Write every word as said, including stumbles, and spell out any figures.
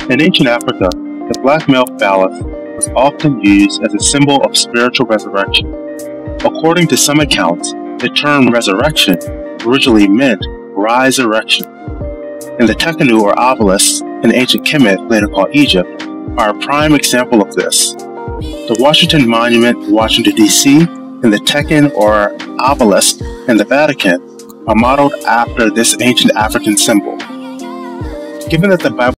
In ancient Africa, the black male phallus was often used as a symbol of spiritual resurrection. According to some accounts, the term resurrection originally meant rise erection, and the tekhenu or obelisks in ancient Kemet, later called Egypt, are a prime example of this. The Washington Monument in Washington, D C and the tekhen or obelisk in the Vatican are modeled after this ancient African symbol. Given that the Bible